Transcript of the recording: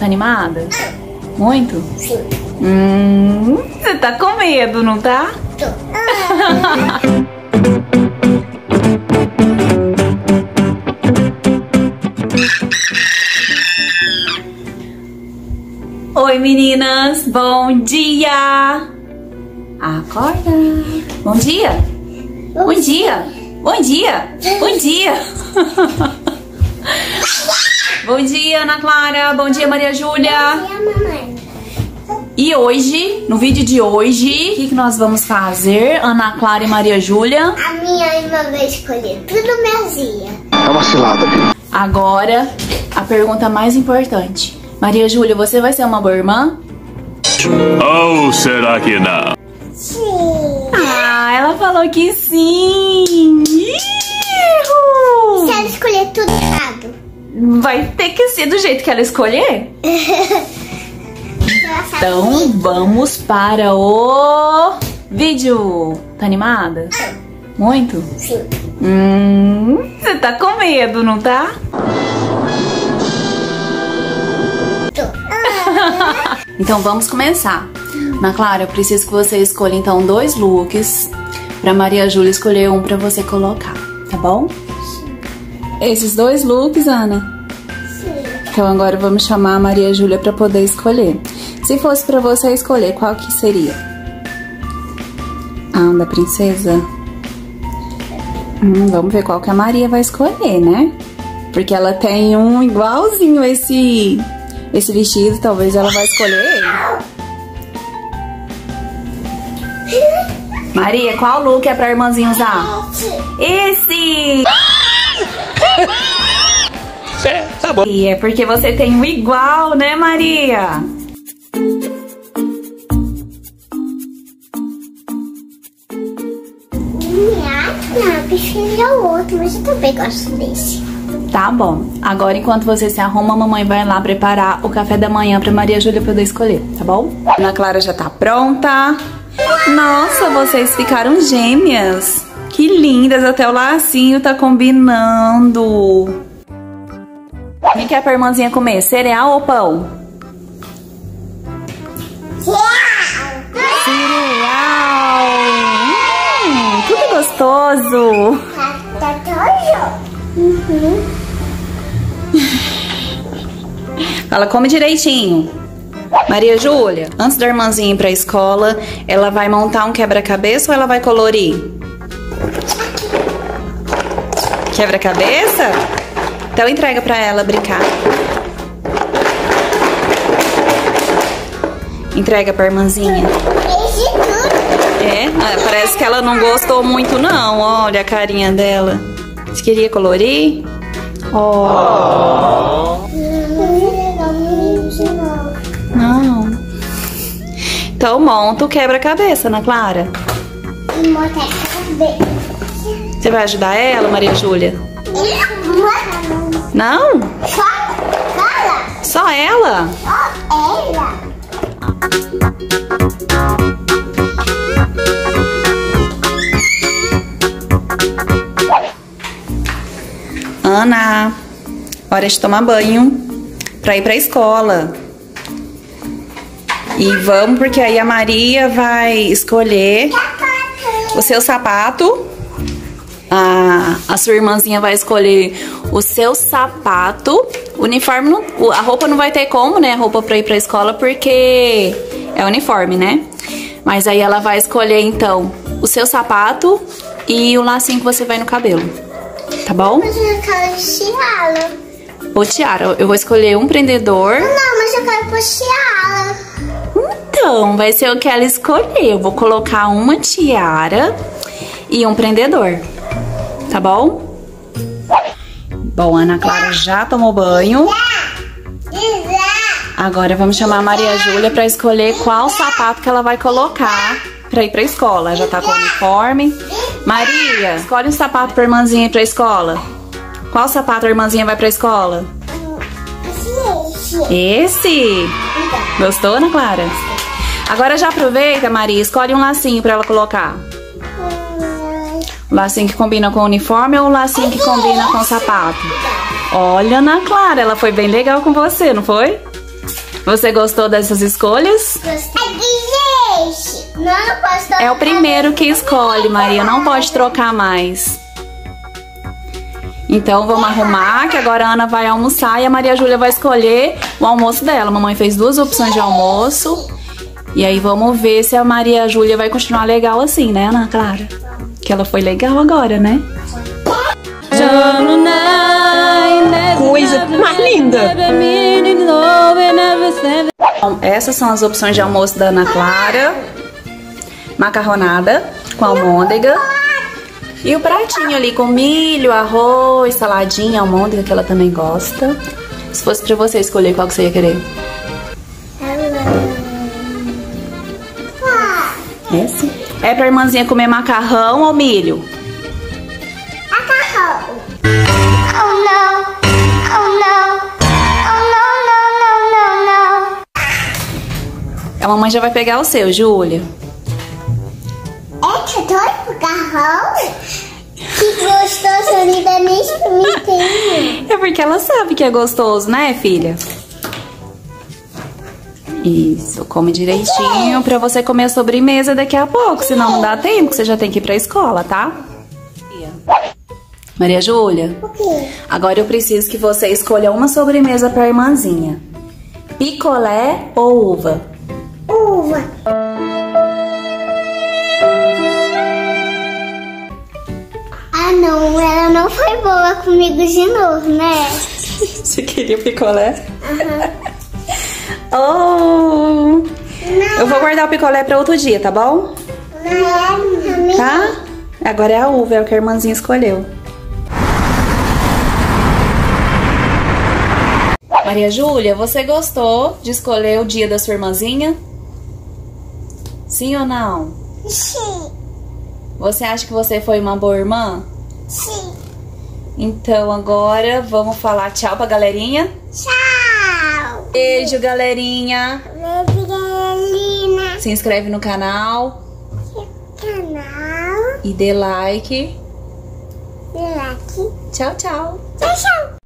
Tá animada? Muito? Sim. Você tá com medo, não tá? Tô. Oi, meninas! Bom dia! Acorda! Bom dia! Bom dia! Bom dia! Bom dia! Bom dia, Ana Clara! Bom dia, Maria Júlia! Bom dia, mamãe. E hoje, no vídeo de hoje, o que nós vamos fazer, Ana Clara e Maria Júlia? A minha irmã vai escolher tudo mesinha. É uma cilada, viu? Agora, a pergunta mais importante. Maria Júlia, você vai ser uma boa irmã? Ou será que não? Sim. Ah, ela falou que sim! Ihu! Se ela escolher tudo errado. Vai ter que ser do jeito que ela escolher? Então, vamos para o vídeo. Tá animada? Muito? Sim. Você tá com medo, não tá? Tô. Então vamos começar. Ana Clara, eu preciso que você escolha então 2 looks pra Maria Júlia escolher um pra você colocar, tá bom? Esses 2 looks, Ana? Sim. Então agora vamos chamar a Maria Júlia pra poder escolher. Se fosse pra você escolher, qual que seria? Ah, da princesa? Vamos ver qual que a Maria vai escolher, né? Porque ela tem um igualzinho esse vestido, talvez ela vai escolher ele. Maria, qual look é pra irmãzinha usar? Esse! Tá bom. E é porque você tem um igual, né, Maria? Não, prefiro o outro, mas eu também gosto desse. Tá bom. Agora, enquanto você se arruma, a mamãe vai lá preparar o café da manhã pra Maria Júlia poder escolher, tá bom? Ana Clara já tá pronta. Nossa, vocês ficaram gêmeas. Que lindas, até o lacinho tá combinando. O que é pra irmãzinha comer? Cereal ou pão? Cereal! Tudo gostoso! Tá todo? Ela come direitinho. Maria Júlia, antes da irmãzinha ir pra escola, ela vai montar um quebra-cabeça ou ela vai colorir? Quebra-cabeça? Então entrega pra ela brincar. Entrega pra irmãzinha. Esse tudo. É? Parece que ela não gostou muito não. Olha a carinha dela. Você queria colorir? Oh. Não. Então monta o quebra-cabeça, Ana Clara. E monta a cabeça. Você vai ajudar ela, Maria Júlia? Não. Não? Só ela. Só ela? Só ela. Ana, hora de tomar banho pra ir pra escola. E vamos, porque aí a Maria vai escolher o seu sapato. A sua irmãzinha vai escolher o seu sapato. O uniforme, a roupa não vai ter como, né? A roupa pra ir pra escola, porque é uniforme, né? Mas aí ela vai escolher, então, o seu sapato e o lacinho que você vai no cabelo. Tá bom? Mas eu quero tiara. Ou tiara. Eu vou escolher um prendedor. Não, mas eu quero pôr tiara. Então, vai ser o que ela escolher. Eu vou colocar uma tiara e um prendedor. Tá bom? Bom, a Ana Clara já tomou banho. Agora vamos chamar a Maria Júlia pra escolher qual sapato que ela vai colocar pra ir pra escola. Já tá com o uniforme. Maria, escolhe um sapato pra irmãzinha ir pra escola. Qual sapato a irmãzinha vai pra escola? Esse? Gostou, Ana Clara? Agora já aproveita, Maria, escolhe um lacinho pra ela colocar. O lacinho que combina com o uniforme ou o lacinho que combina com o sapato? Olha, Ana Clara, ela foi bem legal com você, não foi? Você gostou dessas escolhas? Não, não posso trocar. É o primeiro que escolhe, Maria. Não pode trocar mais. Então vamos arrumar, que agora a Ana vai almoçar e a Maria Júlia vai escolher o almoço dela. A mamãe fez 2 opções de almoço. E aí vamos ver se a Maria Júlia vai continuar legal assim, né, Ana Clara? Que ela foi legal agora, né? Coisa mais linda! Bom, essas são as opções de almoço da Ana Clara. Macarronada com almôndega. E o pratinho ali com milho, arroz, saladinha, almôndega, que ela também gosta. Se fosse pra você escolher, qual que você ia querer? Esse? É pra irmãzinha comer macarrão ou milho? Macarrão. Oh, não. Oh, não. Oh, não, não, não, não, não. A mamãe já vai pegar o seu, Júlia. É que eu tô no macarrão? Que gostoso, eu ainda nem experimentei. É porque ela sabe que é gostoso, né, filha? Isso, come direitinho pra você comer a sobremesa daqui a pouco, senão não dá tempo, que você já tem que ir pra escola, tá? Maria Júlia, O quê? agora eu preciso que você escolha uma sobremesa pra irmãzinha. Picolé ou uva? Uva. Ah, não, ela não foi boa comigo de novo, né? Você queria picolé? Uhum. Oh! Eu vou guardar o picolé pra outro dia, tá bom? Não, Tá? Agora é a uva, é o que a irmãzinha escolheu. Maria Júlia, você gostou de escolher o dia da sua irmãzinha? Sim ou não? Sim, Você acha que você foi uma boa irmã? sim. Então agora vamos falar tchau pra galerinha. Tchau. Beijo, galerinha. Gabrielina. Se inscreve no canal Canal. e dê like. Like. Tchau, tchau. Tchau, tchau.